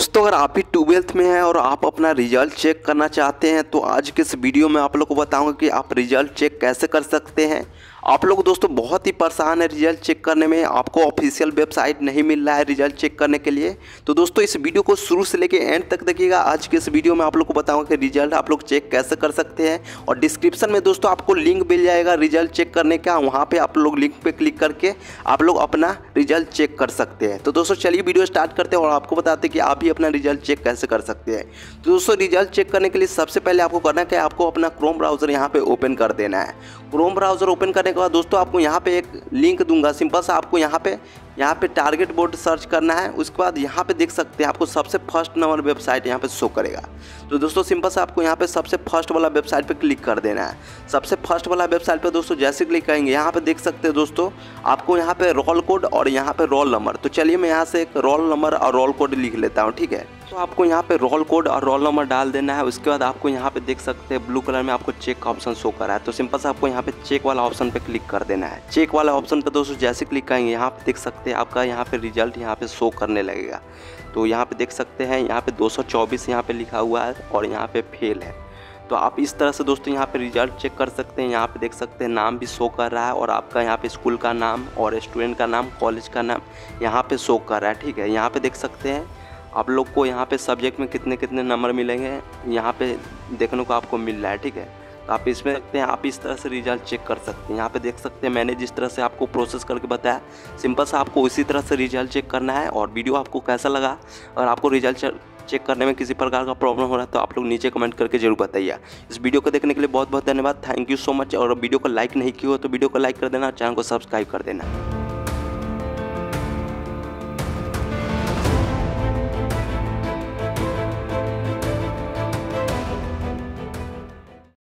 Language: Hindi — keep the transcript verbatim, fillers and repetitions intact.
दोस्तों अगर आप भी ट्वेल्थ में हैं और आप अपना रिजल्ट चेक करना चाहते हैं तो आज के इस वीडियो में आप लोग को बताऊंगा कि आप रिजल्ट चेक कैसे कर सकते हैं। आप लोग दोस्तों बहुत ही परेशान है रिजल्ट चेक करने में, आपको ऑफिशियल वेबसाइट नहीं मिल रहा है रिजल्ट चेक करने के लिए। तो दोस्तों इस वीडियो को शुरू से लेकर एंड तक देखिएगा। आज के इस वीडियो में आप लोग को बताऊंगा कि रिजल्ट आप लोग चेक कैसे कर सकते हैं और डिस्क्रिप्शन में दोस्तों आपको लिंक मिल जाएगा रिजल्ट चेक करने का। वहाँ पर आप लोग लिंक पर क्लिक करके आप लोग अपना रिजल्ट चेक कर सकते हैं। तो दोस्तों चलिए वीडियो स्टार्ट करते हैं और आपको बताते हैं कि आप भी अपना रिजल्ट चेक कैसे कर सकते हैं। तो दोस्तों रिजल्ट चेक करने के लिए सबसे पहले आपको करना है, आपको अपना क्रोम ब्राउज़र यहाँ पे ओपन कर देना है। क्रोम ब्राउज़र ओपन करने के बाद दोस्तों आपको यहाँ पे एक लिंक दूंगा, सिंपल सा आपको यहाँ पे यहाँ पे टारगेट बोर्ड सर्च करना है। उसके बाद यहाँ पे देख सकते हैं आपको सबसे फर्स्ट नंबर वेबसाइट यहाँ पे शो करेगा। तो दोस्तों सिंपल सा आपको यहाँ पे सबसे फर्स्ट वाला वेबसाइट पे क्लिक कर देना है। सबसे फर्स्ट वाला वेबसाइट पे दोस्तों जैसे क्लिक करेंगे यहाँ पे देख सकते हैं दोस्तों आपको यहाँ पे रोल कोड और यहाँ पे रोल नंबर। तो चलिए मैं यहाँ से एक रोल नंबर और रोल कोड लिख लेता हूँ, ठीक है। तो आपको यहाँ पे रोल कोड और रोल नंबर डाल देना है। उसके बाद आपको यहाँ पे देख सकते हैं ब्लू कलर में आपको चेक का ऑप्शन शो कर रहा है। तो सिंपल से आपको यहाँ पे चेक वाला ऑप्शन पे क्लिक कर देना है। चेक वाला ऑप्शन पे दोस्तों जैसे क्लिक करेंगे यहाँ पे देख सकते हैं आपका यहाँ पे रिजल्ट यहाँ पे शो करने लगेगा। तो यहाँ पे देख सकते हैं यहाँ पे दो सौ चौबीस यहाँ पे लिखा हुआ है और यहाँ पे फेल है। तो आप इस तरह से दोस्तों यहाँ पे रिजल्ट चेक कर सकते हैं। यहाँ पे देख सकते हैं नाम भी शो कर रहा है और आपका यहाँ पे स्कूल का नाम और स्टूडेंट का नाम, कॉलेज का नाम यहाँ पे शो कर रहा है, ठीक है। यहाँ पे देख सकते हैं आप लोग को यहाँ पे सब्जेक्ट में कितने कितने नंबर मिलेंगे यहाँ पे देखने को आपको मिल रहा है, ठीक है। तो आप इसमें देखते हैं आप इस तरह से रिजल्ट चेक कर सकते हैं। यहाँ पे देख सकते हैं मैंने जिस तरह से आपको प्रोसेस करके बताया, सिंपल सा आपको उसी तरह से रिजल्ट चेक करना है। और वीडियो आपको कैसा लगा, और आपको रिजल्ट चेक करने में किसी प्रकार का प्रॉब्लम हो रहा है तो आप लोग नीचे कमेंट करके जरूर बताइए। इस वीडियो को देखने के लिए बहुत बहुत धन्यवाद, थैंक यू सो मच। और वीडियो को लाइक नहीं किया हो तो वीडियो को लाइक कर देना, चैनल को सब्सक्राइब कर देना।